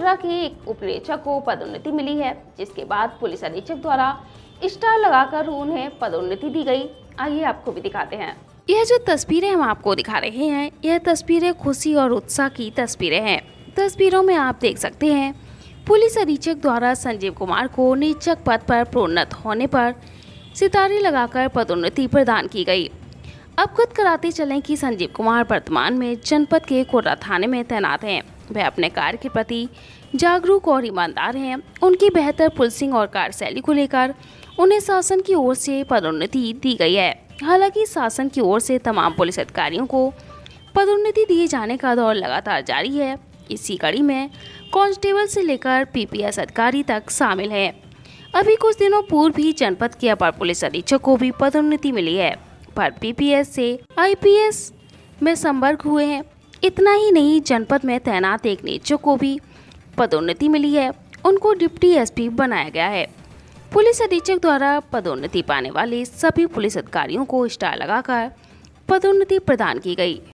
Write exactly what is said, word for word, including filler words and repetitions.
गोधरा के एक उपनिरीक्षक को पदोन्नति मिली है, जिसके बाद पुलिस अधीक्षक द्वारा स्टार लगाकर उन्हें पदोन्नति दी गई। आइए आपको भी दिखाते हैं। यह जो तस्वीरें हम आपको दिखा रहे हैं, यह तस्वीरें खुशी और उत्साह की तस्वीरें हैं। तस्वीरों में आप देख सकते हैं पुलिस अधीक्षक द्वारा संजीव कुमार को निरीक्षक पद पर प्रोन्नत होने पर सितारे लगाकर पदोन्नति प्रदान की गई। अवगत कराते चलें कि संजीव कुमार वर्तमान में जनपद के कोर्रा थाने में तैनात हैं। वह अपने कार्य के प्रति जागरूक और ईमानदार हैं। उनकी बेहतर पुलिसिंग और कार्यशैली को लेकर उन्हें शासन की ओर से पदोन्नति दी गई है। हालांकि शासन की ओर से तमाम पुलिस अधिकारियों को पदोन्नति दिए जाने का दौर लगातार जारी है। इसी कड़ी में कांस्टेबल से लेकर पीपीएस अधिकारी तक शामिल हैं। अभी कुछ दिनों पूर्व ही जनपद के अपर पुलिस अधीक्षक को भी पदोन्नति मिली है, पर पीपीएस से आईपीएस में संपर्क हुए हैं। इतना ही नहीं, जनपद में तैनात एक निरीक्षक को भी पदोन्नति मिली है। उनको डिप्टी एसपी बनाया गया है। पुलिस अधीक्षक द्वारा पदोन्नति पाने वाले सभी पुलिस अधिकारियों को स्टार लगाकर पदोन्नति प्रदान की गई।